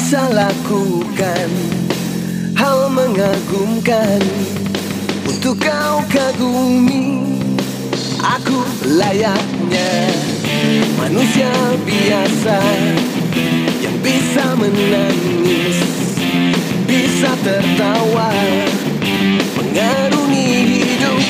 bisa lakukan hal mengagumkan untuk kau kagumi. Aku layaknya manusia biasa yang bisa menangis, bisa tertawa, mengarungi hidup.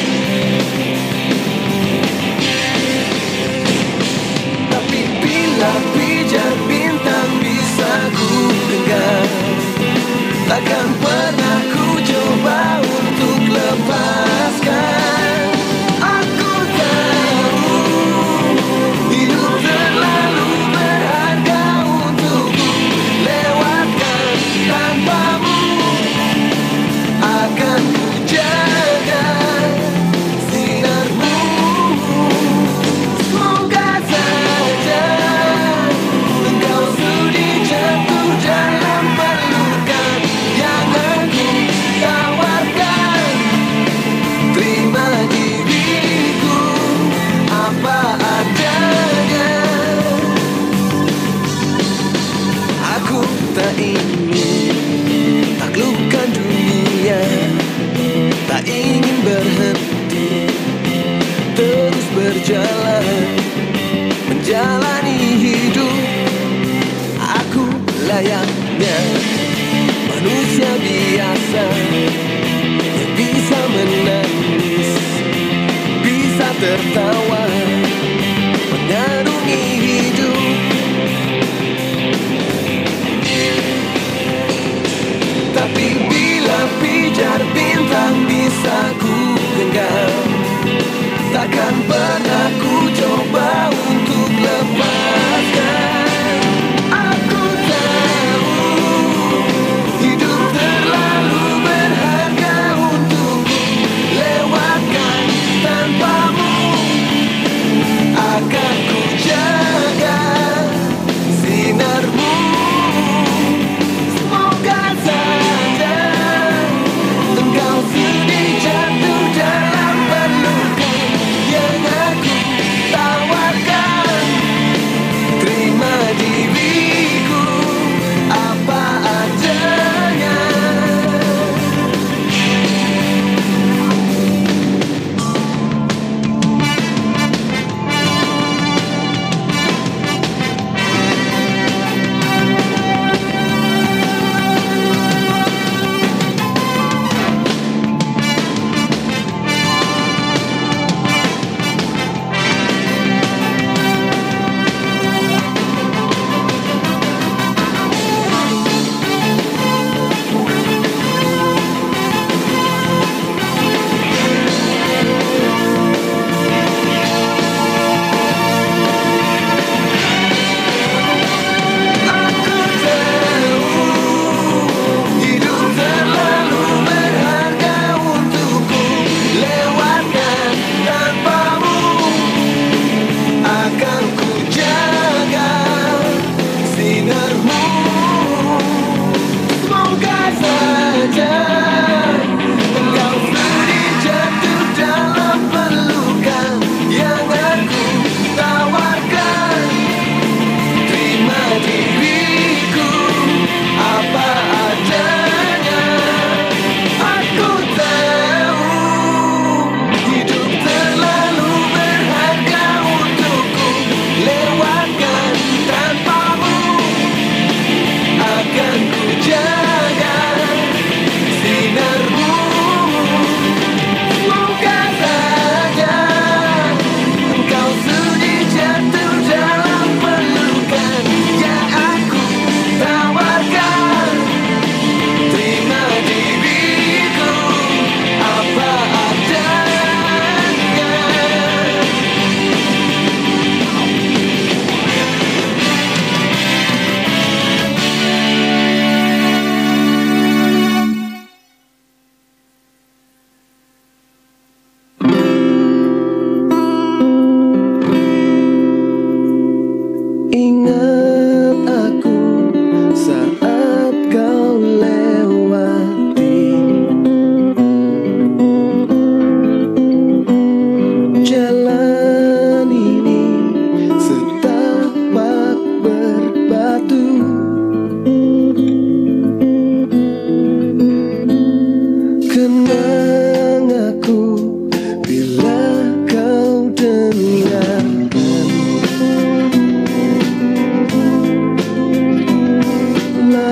Tapi bila pijar bintang bisa ku genggam, takkan pernah ku coba untuk lepaskan. Aku tahu hidup terlalu berharga untukku lewatkan tanpamu. Akan ku jaga sinarmu. Semoga saja engkau sudi jatuh dalam pelukan yang aku tawarkan. Terima diriku apa adanya. Aku tak ingin taklukkan dunia, tak ingin berhenti, terus berjalan, menjalani hidup. Aku layaknya manusia biasa yang bisa menangis, bisa tertawa, mengarungi hidup. Tapi bila pijar bintang bisa ku genggam, takkan pernah ku coba untuk lepaskan. Aku tahu hidup terlalu berharga untukku lewatkan tanpamu.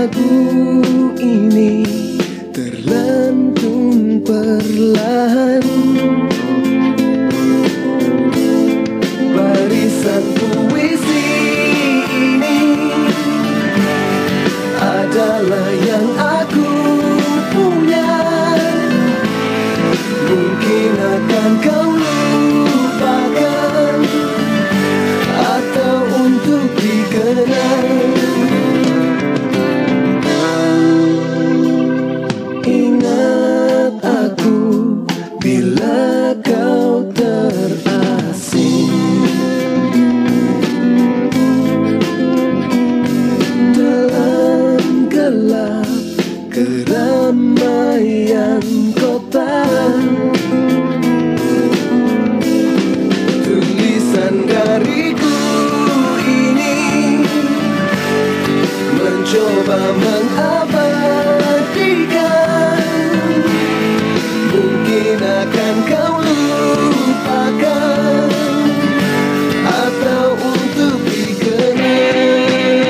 lagu ini terlantun perlahan. Barisan puisi ini adalah yang aku punya. Mungkin akan kau lupakan atau untuk dikenang. Ingat aku bila kau terasing dalam gelap keramaian kota. Tulisan dariku ini mencoba mengabadikan. Mungkin akan kau lupakan atau untuk dikenang.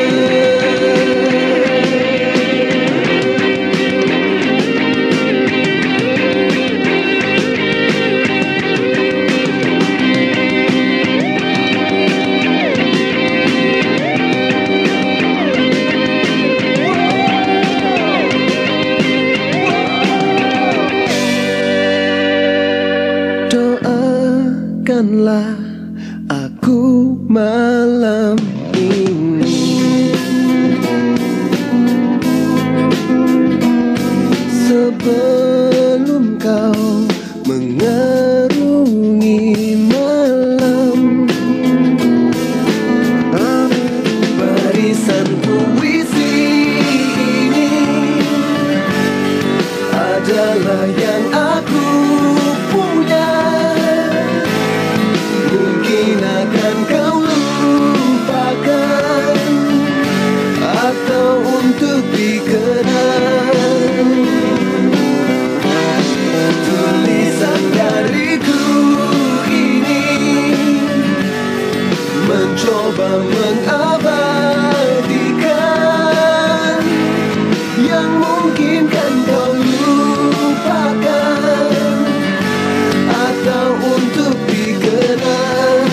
Doakanlah aku malam ini sebelum kau mengarungi malam. Barisan puisi ini adalah yang aku punya. Mungkin akan kau lupakan atau untuk dikenang. Tulisan dariku ini mencoba mengabadikan yang mungkin kan kau lupakan atau untuk dikenang.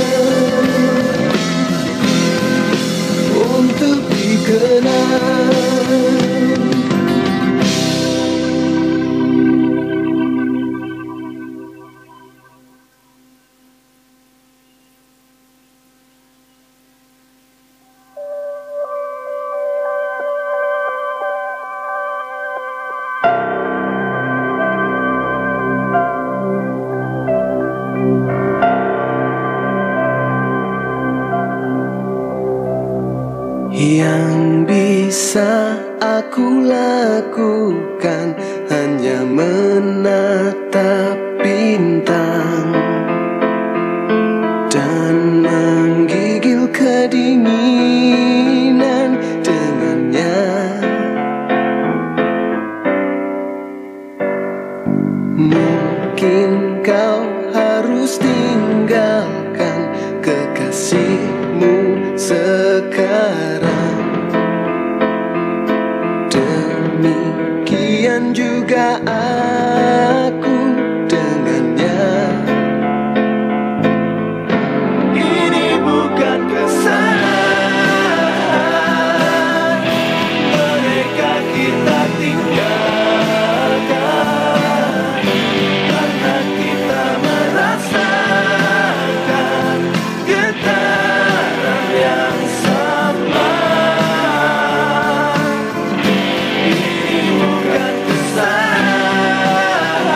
Untuk dikenang. Yang bisa aku lakukan hanya menatap bintang dan menggigil kedinginan dengannya. Mungkin kau harus tinggalkan kekasihmu sekarang. Demikian juga aku dengannya. Ini bukan kesalahan mereka kita tinggalkan, karena kita merasakan getaran yang sama. Ini bukan kesalahan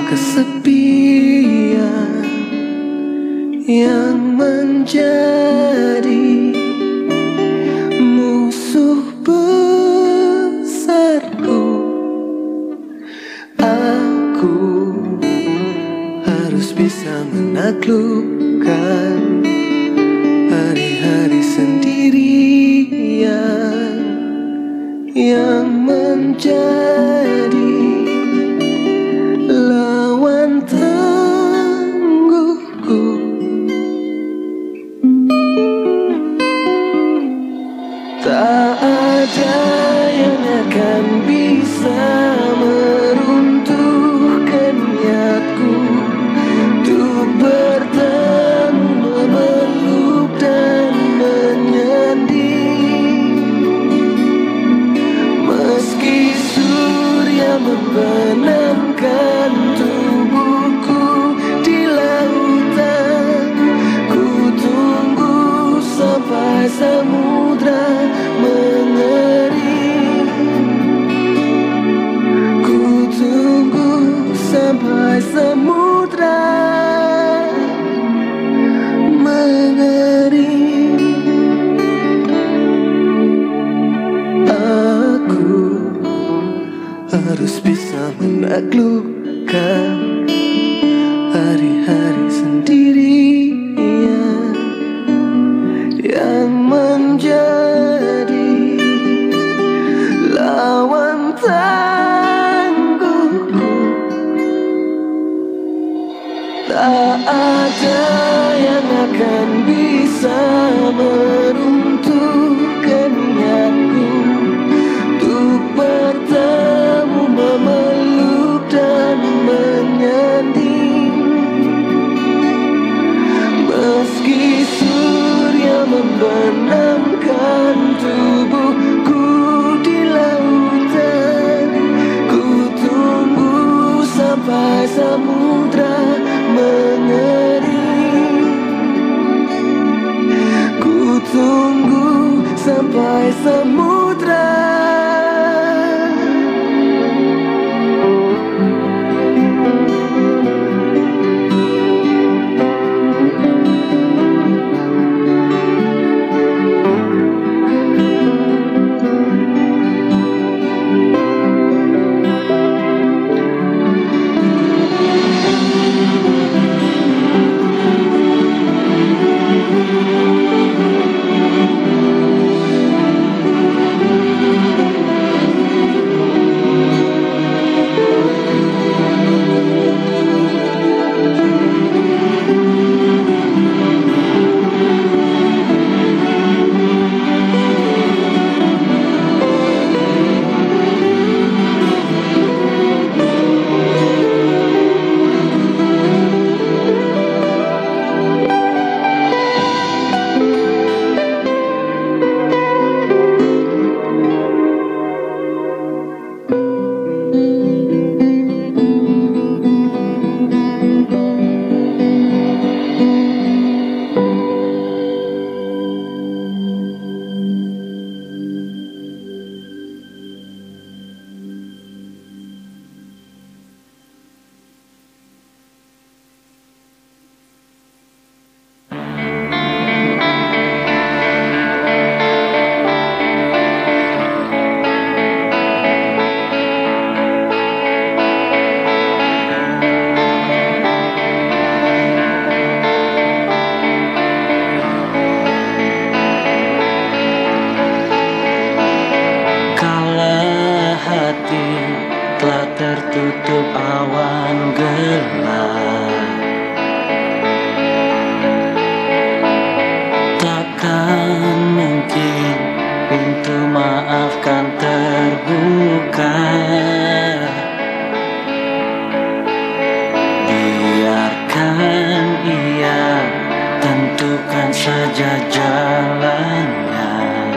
kesepian yang menjadi musuh besarku. Aku harus bisa menaklukkan hari-hari sendirian yang menjadi lawan tangguhku. Tak ada yang akan bisa meruntuhkan niatku untuk bertemu, memeluk dan menyanding. Meski surya membenamkan tubuhku di lautan, ku tunggu sampai samudra mengering. Ku tunggu sampai samudra mengering. Aku harus bisa menaklukkan hari-hari sendirian yang menjadi lawan tangguhku. Tak ada yang akan bisa meruntuhkan niatku untuk bertemu, memeluk dan menyanding. Meski surya membenamkan tubuhku di lautan, ku tunggu sampai samudra mengering. Ku tunggu sampai samudra. Telah tertutup awan gelap, takkan mungkin pintu maafkan terbuka. Biarkan ia tentukan saja jalannya.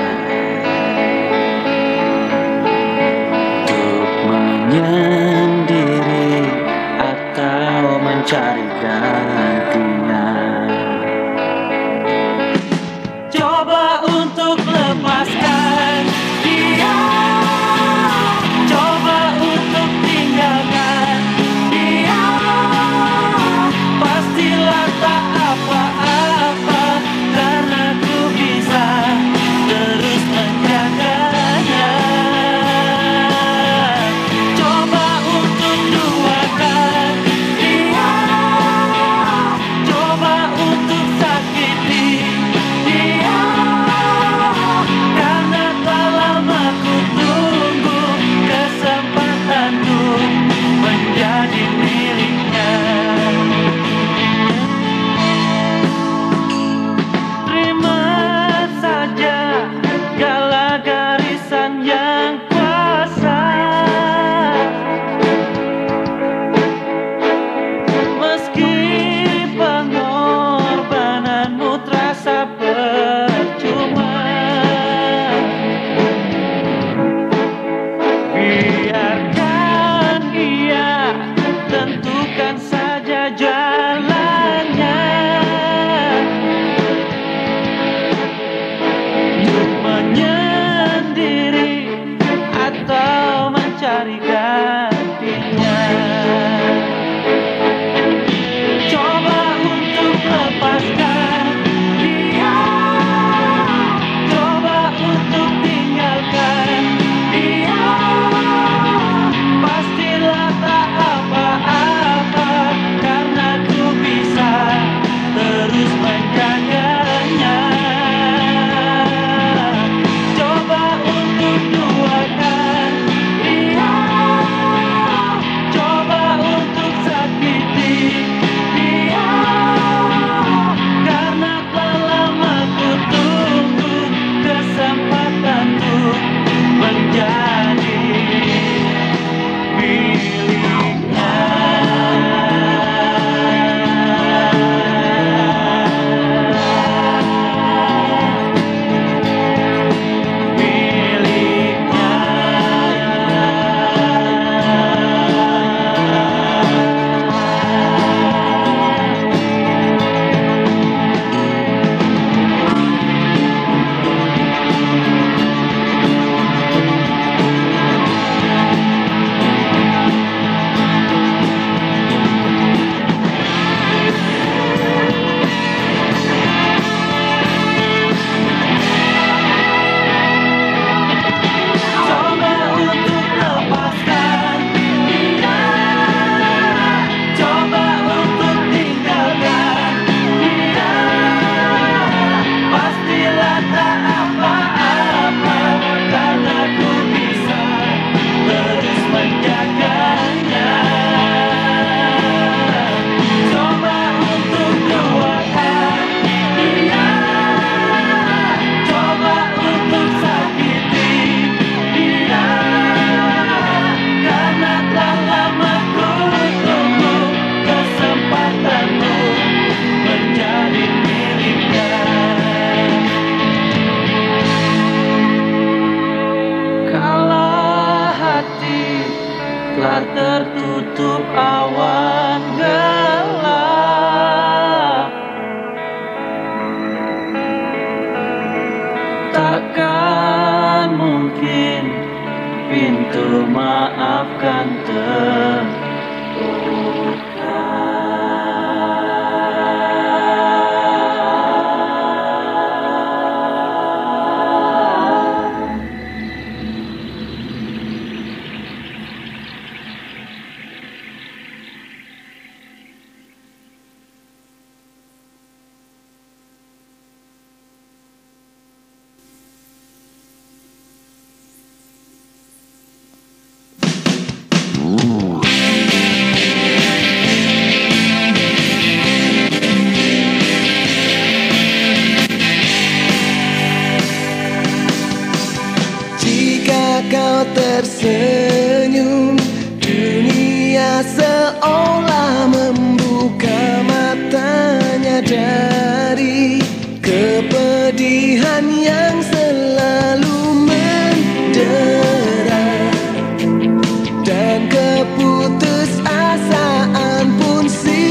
Menyendiri atau mencari gantinya. Coba untuk lepaskan dia, coba untuk tinggalkan dia. tak percuma. Biarkan dia tentukan saja jalannya, untuk menyendiri atau mencari gantinya. Coba untuk lepaskan dia, coba untuk tinggalkan dia. Pastilah tak apa-apa, karena ku bisa terus menjaganya. Coba untuk duakan dia, coba untuk sakiti dia, karena telah lama ku tunggu kesempatan untuk menjadi miliknya. Coba untuk lepaskan dia, coba untuk tinggalkan dia. Pastilah tak apa-apa, karena ku bisa terus menjaganya. Coba untuk duakan dia, coba untuk sakiti dia, karena telah lama ku tunggu kesempatanmu menjadi miliknya. Kalau hati telah tertutup awan gelap, takkan mungkin pintu maafkan terbuka. Jika kau tersenyum, dunia seolah membuka matanya dari kepedihan yang selalu mendera, dan keputusasaan pun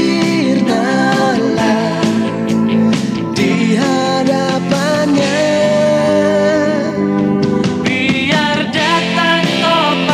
sirnalah di hadapannya. Biar datang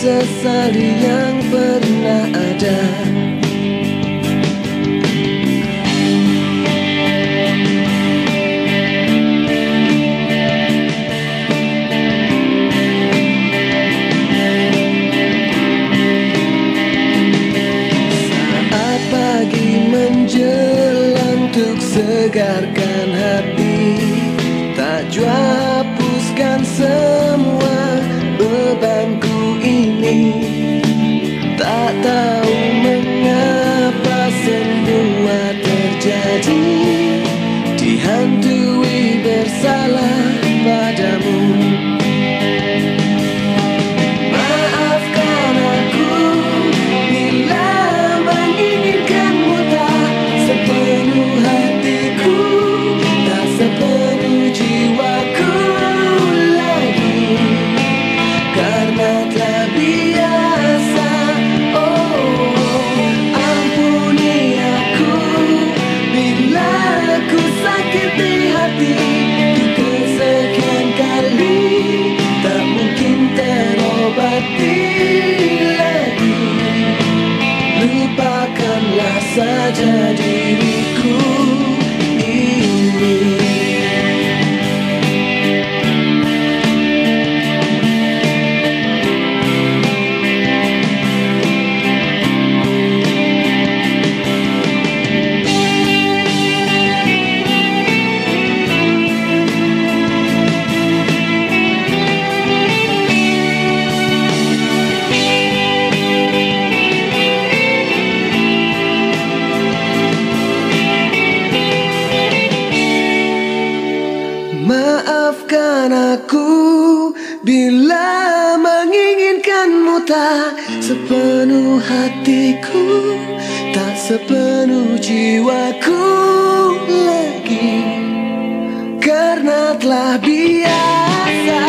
sesali yang pernah ada. Saat pagi menjelang untuk segarkan hati, Tajwa hapuskan semua bebanku ini. Tak tahu mengapa semua terjadi, dihantui bersalah padamu. Maafkan aku bila menginginkanmu tak sepenuh hatiku, tak sepenuh jiwaku lagi, karena telah biasa. Oh, ampuni aku bila aku sakiti hati untuk kesekian kali, tak mungkin terobati lagi. Lupakanlah saja diriku ini. Maafkan aku bila menginginkanmu tak sepenuh hatiku, tak sepenuh jiwaku lagi, karena telah biasa.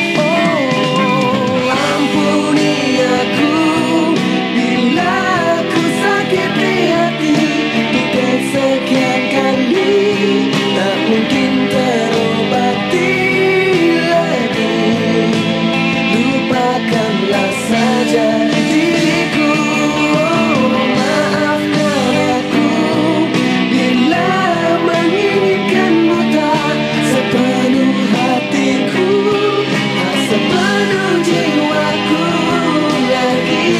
Oh, ampuni aku bila aku sakiti hati untuk kesekian kali, tak mungkin terobati lagi. Lupakanlah saja diriku. Oh, maafkan aku bila menginginkanmu tak sepenuh hatiku, tak sepenuh jiwaku lagi.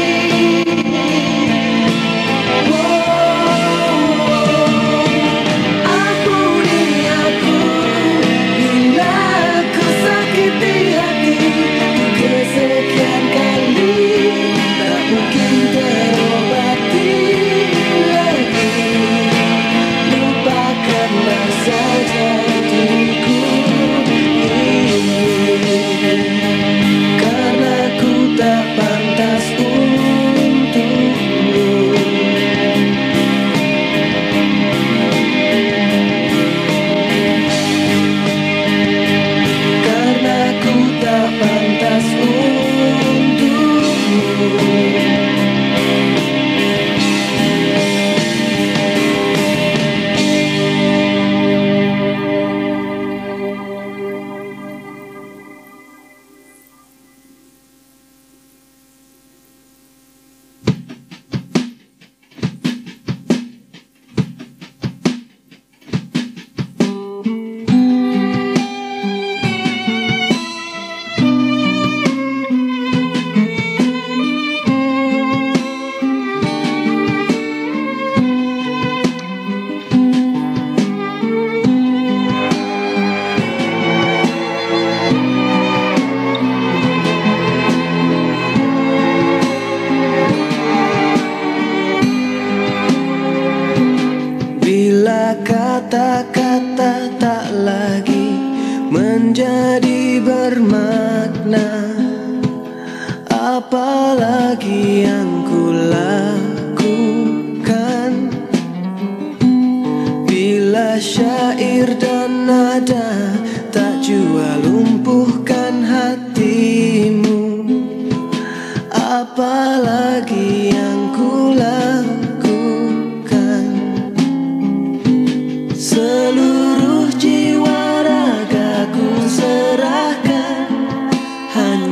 Ampuni aku bila aku sakiti hati untuk kesekian kali, tak mungkin terobati lagi. Lupakanlah saja diriku ini, karena ku tak pantas untukmu. Karena ku tak pantas untukmu. Bila kata-kata tak lagi menjadi bermakna, apalagi yang ku lakukan. Bila syair dan nada tak jua lumpuhkan hatimu, apalagi yang ku lakukan. Seluruh jiwa ragaku serahkan hanya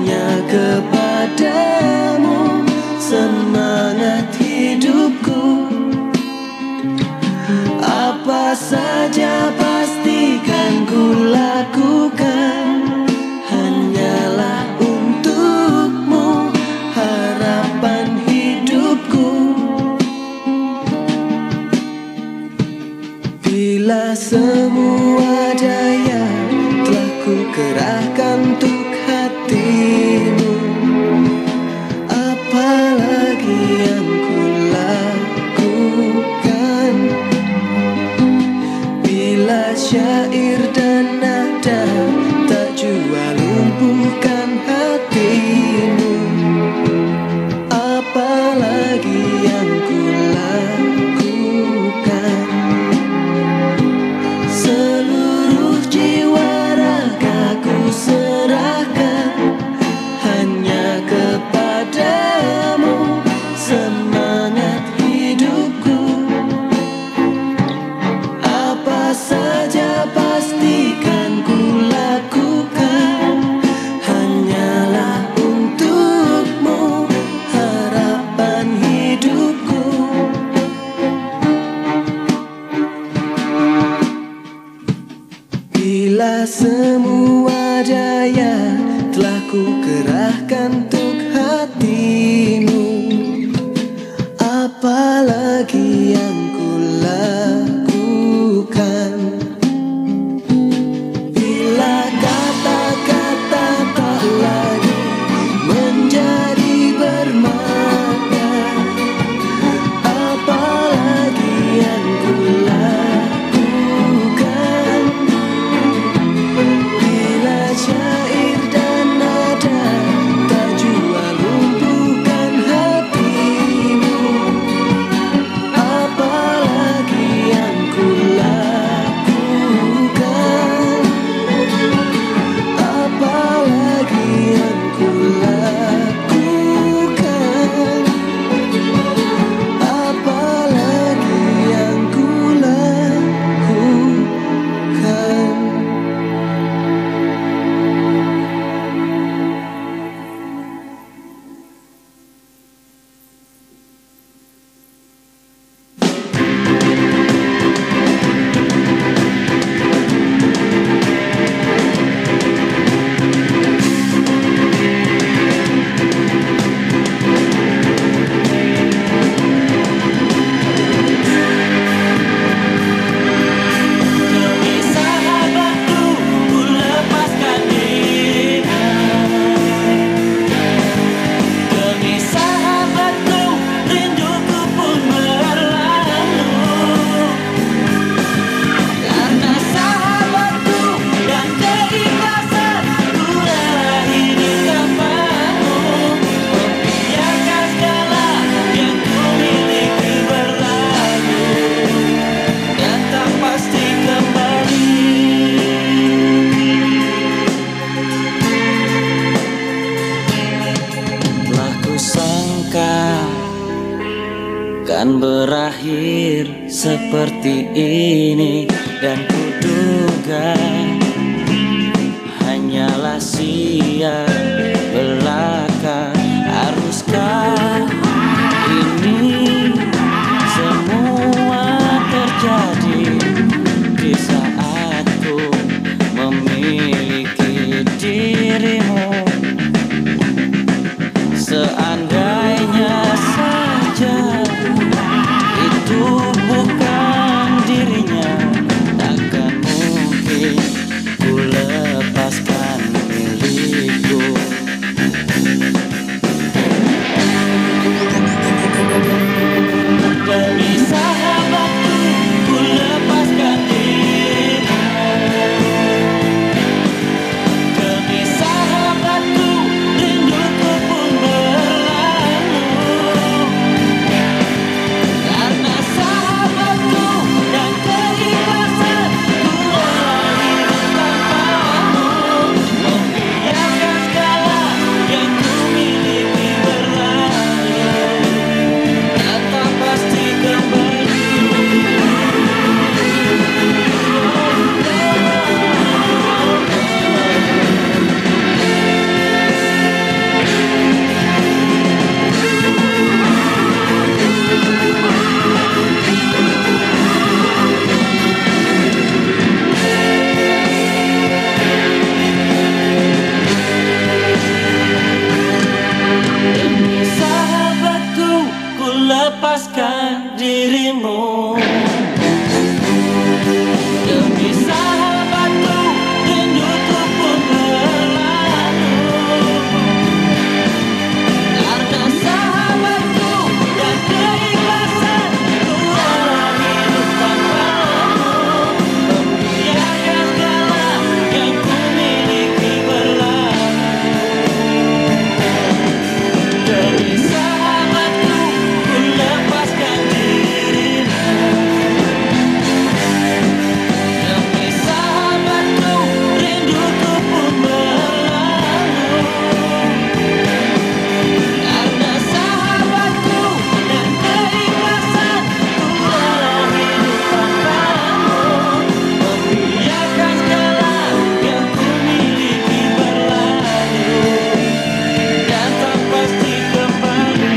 Kan berakhir seperti ini, dan kuduga hanyalah sia belaka. Haruskah ini semua terjadi di saat ku memiliki dirimu? Seandainya saja itu bukan dirinya, takkan mungkin ku lepaskan milikku. Demi sahabatku, ku lepaskan dirimu. Demi sahabatku, rinduku pun berlalu. Karena sahabatku dan keikhlasan, ku rela hidup tanpamu. Membiarkan segala yang ku miliki berlalu, dan tak pasti kembali. Demi sahabatku, ku lepaskan dirimu. Demi sahabatku, rinduku pun berlalu. Karena sahabatku dan keikhlasan, ku rela hidup tanpamu. Membiarkan segala yang ku miliki berlalu. Demi sahabatku, ku lepaskan dirimu. Demi sahabatku, rinduku pun berlalu. Karena sahabatku dan keikhlasan, ku rela hidup tanpamu. Membiarkan segala yang ku miliki berlalu, dan tak pasti kembali.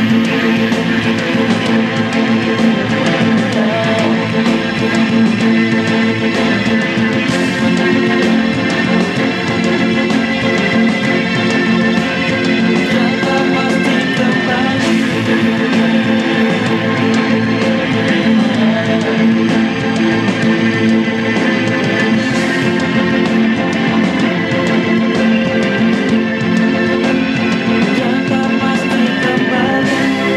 Dan tak pasti kembali. Dan tak pasti kembali.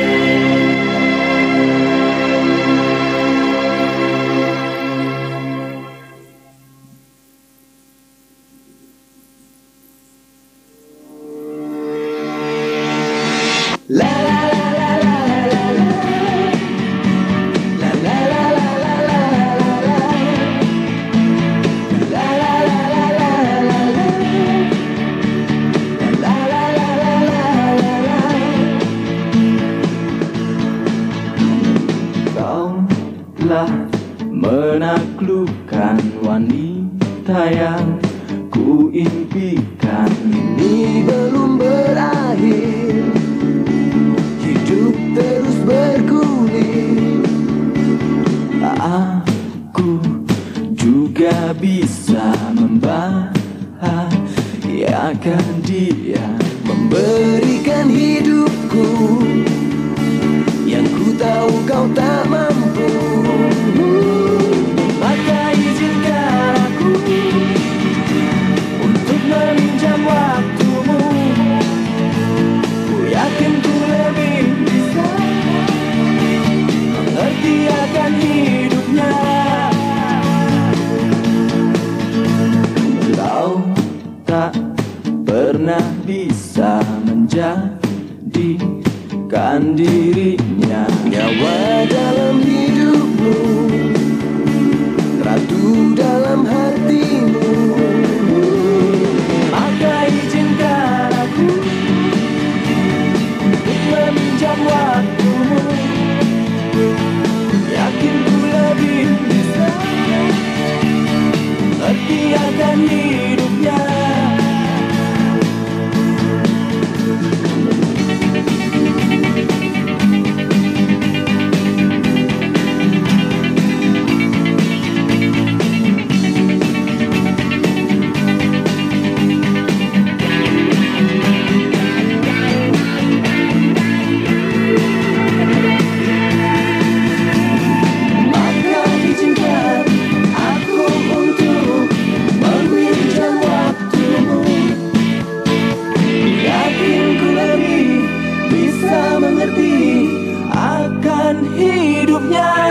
La la la la la la la. La la la la la la la la. La la la la la la la. La la la la la la la. Kau telah menaklukkan wanita yang ku impikan. Ini belum berakhir, hidup terus bergulir. Aku juga bisa membahagiakan dia, Memberikan hidupku yang ku tahu kau tak mampu. maka izinkan aku untuk meminjam waktumu. Ku yakin ku lebih bisa Mengerti akan hidupnya. Kau tak pernah bisa menjadikan dirinya nyawa dalam hidupmu, ratu dalam hatimu. Maka izinkan aku untuk meminjam waktumu. hidupnya.